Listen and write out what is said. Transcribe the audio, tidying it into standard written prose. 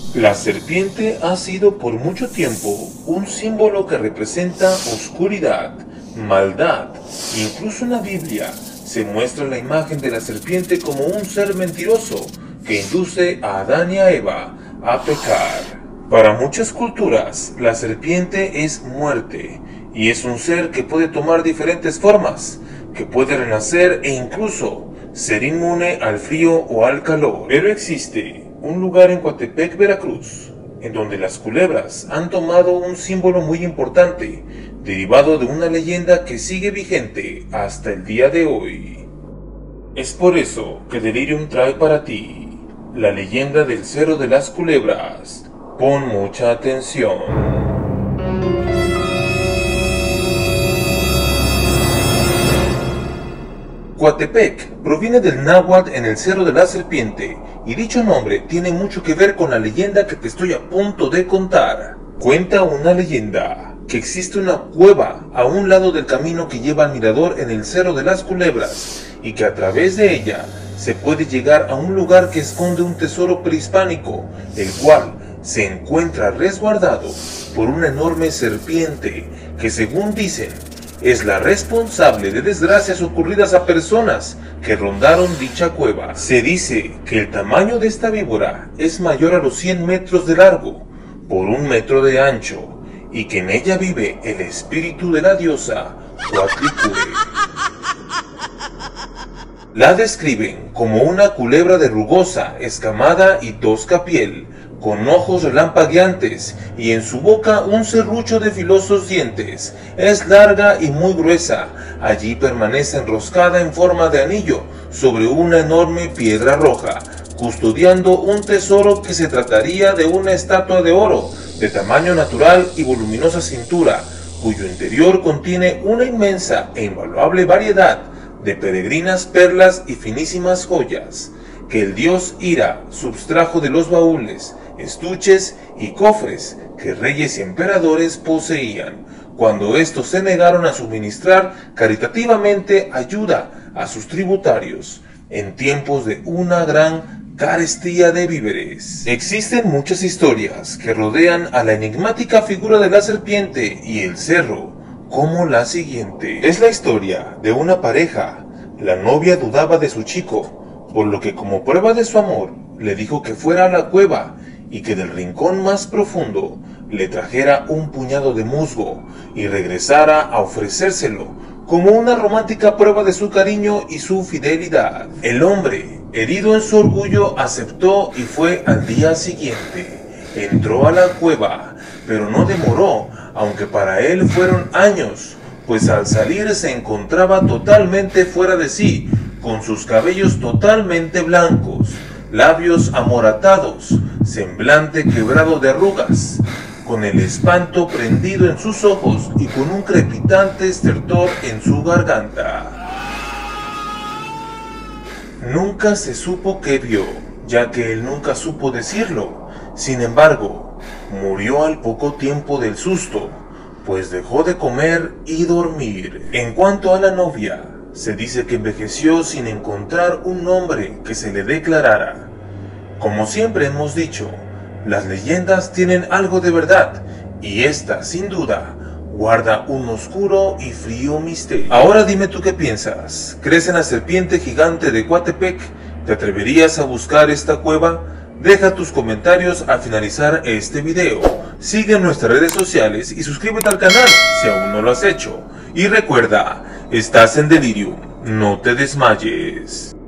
La serpiente ha sido por mucho tiempo un símbolo que representa oscuridad, maldad. Incluso en la Biblia se muestra la imagen de la serpiente como un ser mentiroso que induce a Adán y a Eva a pecar. Para muchas culturas, la serpiente es muerte y es un ser que puede tomar diferentes formas, que puede renacer e incluso ser inmune al frío o al calor. Pero existe un lugar en Coatepec, Veracruz, en donde las culebras han tomado un símbolo muy importante, derivado de una leyenda que sigue vigente hasta el día de hoy. Es por eso que Delirium trae para ti la leyenda del Cerro de las Culebras. Pon mucha atención. Coatepec proviene del náhuatl en el Cerro de la Serpiente, y dicho nombre tiene mucho que ver con la leyenda que te estoy a punto de contar. Cuenta una leyenda que existe una cueva a un lado del camino que lleva al mirador en el Cerro de las Culebras, y que a través de ella se puede llegar a un lugar que esconde un tesoro prehispánico, el cual se encuentra resguardado por una enorme serpiente que, según dicen, es la responsable de desgracias ocurridas a personas que rondaron dicha cueva. Se dice que el tamaño de esta víbora es mayor a los 100 metros de largo por 1 metro de ancho, y que en ella vive el espíritu de la diosa Coatlicue. La describen como una culebra de rugosa, escamada y tosca piel, con ojos relampagueantes y en su boca un serrucho de filosos dientes. Es larga y muy gruesa. Allí permanece enroscada en forma de anillo sobre una enorme piedra roja, custodiando un tesoro que se trataría de una estatua de oro, de tamaño natural y voluminosa cintura, cuyo interior contiene una inmensa e invaluable variedad de peregrinas perlas y finísimas joyas, que el dios Ira subtrajo de los baúles, estuches y cofres que reyes y emperadores poseían, cuando estos se negaron a suministrar caritativamente ayuda a sus tributarios en tiempos de una gran carestía de víveres. Existen muchas historias que rodean a la enigmática figura de la serpiente y el cerro, como la siguiente. Es la historia de una pareja. La novia dudaba de su chico, por lo que como prueba de su amor, le dijo que fuera a la cueva y que del rincón más profundo le trajera un puñado de musgo y regresara a ofrecérselo como una romántica prueba de su cariño y su fidelidad. El hombre, herido en su orgullo, aceptó y fue al día siguiente. Entró a la cueva, pero no demoró, aunque para él fueron años, pues al salir se encontraba totalmente fuera de sí, con sus cabellos totalmente blancos, labios amoratados, semblante quebrado de arrugas, con el espanto prendido en sus ojos y con un crepitante estertor en su garganta. Nunca se supo qué vio, ya que él nunca supo decirlo. Sin embargo, murió al poco tiempo del susto, pues dejó de comer y dormir. En cuanto a la novia, se dice que envejeció sin encontrar un nombre que se le declarara. Como siempre hemos dicho, las leyendas tienen algo de verdad, y esta, sin duda, guarda un oscuro y frío misterio. Ahora dime tú qué piensas. ¿Crees en la serpiente gigante de Coatepec? ¿Te atreverías a buscar esta cueva? Deja tus comentarios al finalizar este video. Sigue nuestras redes sociales y suscríbete al canal si aún no lo has hecho. Y recuerda, estás en Delirium, no te desmayes.